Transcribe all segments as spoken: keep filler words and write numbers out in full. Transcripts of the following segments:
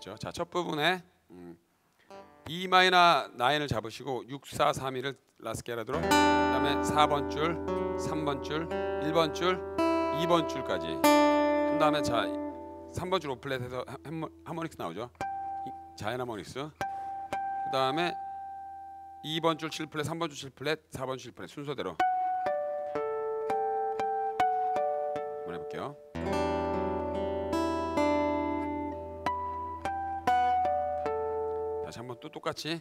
되겠죠. 자, 첫 부분에 음, E 마이너 나인을 잡으시고 육, 사, 삼, 이를 라스케라드로 그다음에 사 번 줄, 삼 번 줄, 일 번 줄, 이 번 줄까지 한 다음에 자 삼 번 줄 오 플랫에서 하모닉스 나오죠. 자이언 하모닉스. 그 다음에 이 번 줄 칠 플랫, 삼 번 줄 칠 플랫, 사 번 줄 칠 플랫 순서대로 한번 해볼게요. 다시 한번 또 똑같이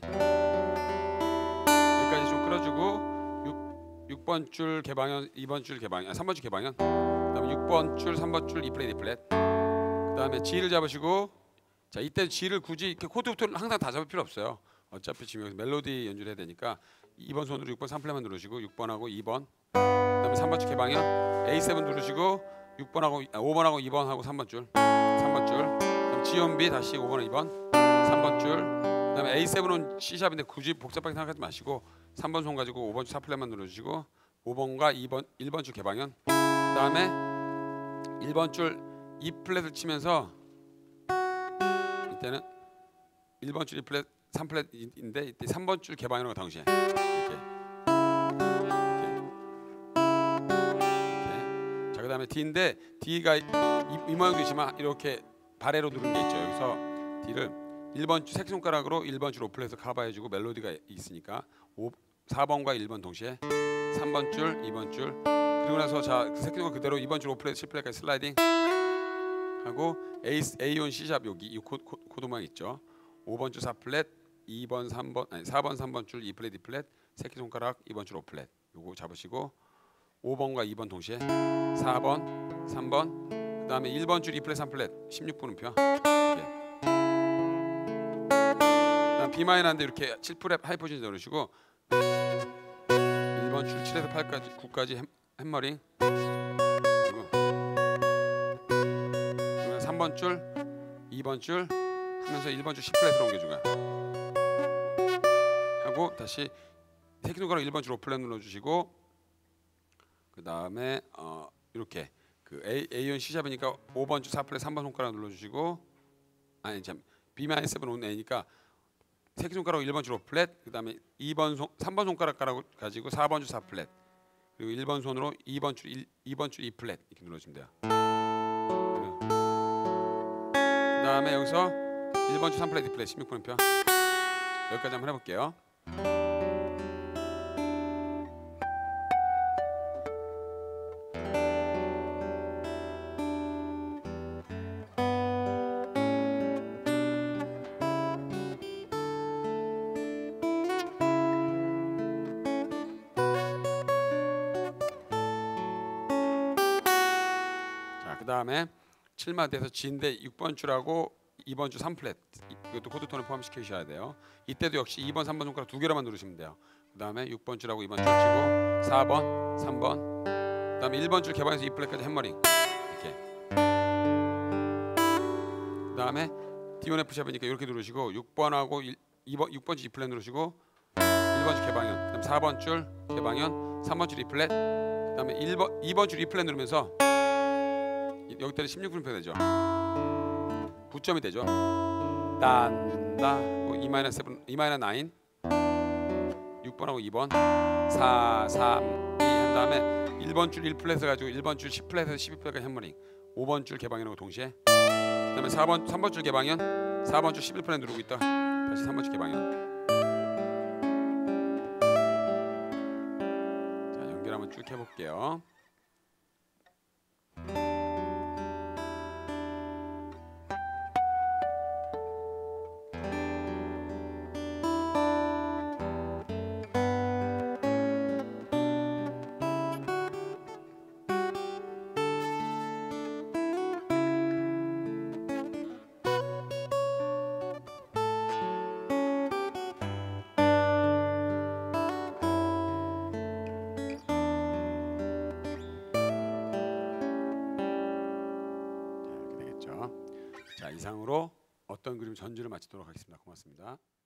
여기까지 좀 끌어주고 육, 육 번 줄 개방현, 이 번 줄 개방현, 아, 삼 번 줄 개방현, 그다음에 육 번 줄, 삼 번 줄 E 플랫, E 플랫. 그다음에 G를 잡으시고 자 이때 G를 굳이 이렇게 코드부터는 항상 다 잡을 필요 없어요. 어차피 지금 여기서 멜로디 연주를 해야 되니까 이 번 손으로 육 번 삼 플랫만 누르시고 육 번하고 이 번, 그다음에 삼 번 줄 개방현 에이 세븐 누르시고 육 번하고 아, 오 번하고 이 번하고 삼 번 줄, 삼 번 줄, 그다음 G 온 B 다시 오 번, 이 번, 삼 번 줄, 그다음에 에이 세븐은 C 샵인데 굳이 복잡하게 생각하지 마시고 삼 번 손 가지고 오 번 줄 사 플랫만 누르시고 오 번과 이 번, 일 번 줄 개방현, 그다음에 일 번 줄 E 플랫을 치면서 이때는 일 번 줄 E 플랫, 삼 플랫인데 이때 삼 번 줄 개방현과 동시에 이렇게 이렇게, 이렇게. 자 그다음에 D인데 D가 이, 이 모양도 있지만 이렇게 바레로 누른 게 있죠. 여기서 D를 일 번 줄 새끼손가락으로 일 번 줄 오 플랫에서 커버해주고 멜로디가 있으니까 오, 사 번과 일 번 동시에 삼 번 줄, 이 번 줄, 그리고 나서 자 새끼손가락 그대로 이 번 줄 오 플랫, 칠 플랫까지 슬라이딩 하고 A, A 온 C 샵 여기 이 코드, 코드 모양 있죠. 오 번 줄 사 플랫, 이 번, 삼 번, 아니 사 번, 삼 번 줄 E 플랫, E 플랫, 새끼손가락 이 번 줄 오 플랫 요거 잡으시고 오 번과 이 번 동시에 사 번, 삼 번, 그다음에 일 번 줄 E 플랫, 삼 플랫, 십육 분음표 이렇게. 그다음 B 마이너인데 이렇게 칠 플랫 하이 포지션 누르시고 일 번 줄 칠에서 팔까지 구까지 햄, 햄머링 그리고 삼 번 줄, 이 번 줄 하면서 일 번 줄 C 플랫으로 옮겨주고요. 하고 다시 새끼손가락 일 번 줄 오 플랫 눌러주시고 그 다음에 어, 이렇게 그 A, A 온 C 샵이니까 오 번 줄 사 플랫, 삼 번 손가락 눌러주시고 아니 참 B 마이너 세븐 온 A니까 새끼손가락 일 번 줄 오 플랫, 그 다음에 이 번 손, 삼 번 손가락 가지고 사 번 줄 사 플랫, 그리고 일 번 손으로 이 번 줄 일, 이 번 줄 E 플랫 이렇게 눌러주시면 돼요. 그 다음에 여기서 일 번 줄 삼 플랫, E 플랫 십육 분음표 여기까지 한번 해볼게요. 그 다음에 칠 마디에서 G인데 육 번 줄하고 이 번 줄 삼 플랫 이것도 코드톤을 포함시켜 주셔야 돼요. 이때도 역시 이 번, 삼 번 손가락 두 개로만 누르시면 돼요. 그 다음에 육 번 줄하고 이 번 줄 치고 사 번, 삼 번, 그 다음에 일 번 줄 개방해서 E 플랫까지 햄머링 이렇게. 그 다음에 D 온 F 샵이니까 이렇게 누르시고 육 번하고 이 번, 육 번 줄 E 플랫 누르시고 일 번 줄 개방현, 그 다음 사 번 줄 개방현, 삼 번 줄 E 플랫, 그 다음에 일 번, 이 번 줄 E 플랫 누르면서 여기까지 십육 분음표 되죠. 부점이 되죠. 딴다 E 마이너 세븐, E 마이너 나인, 육 번하고 이 번, 사, 삼, 이 한 다음에 일 번 줄 일 플랫 해가지고 일 번 줄 십 플랫에서 십이 플랫까지 햄머링, 오 번 줄 개방현하고 동시에 그다음에 사 번, 삼 번 줄 개방현, 사 번 줄 십일 플랫 누르고 있다. 다시 삼 번 줄 개방현. 자 연결 한번 쭉 해볼게요. 자 이상으로 어떤 그림 전주를 마치도록 하겠습니다. 고맙습니다.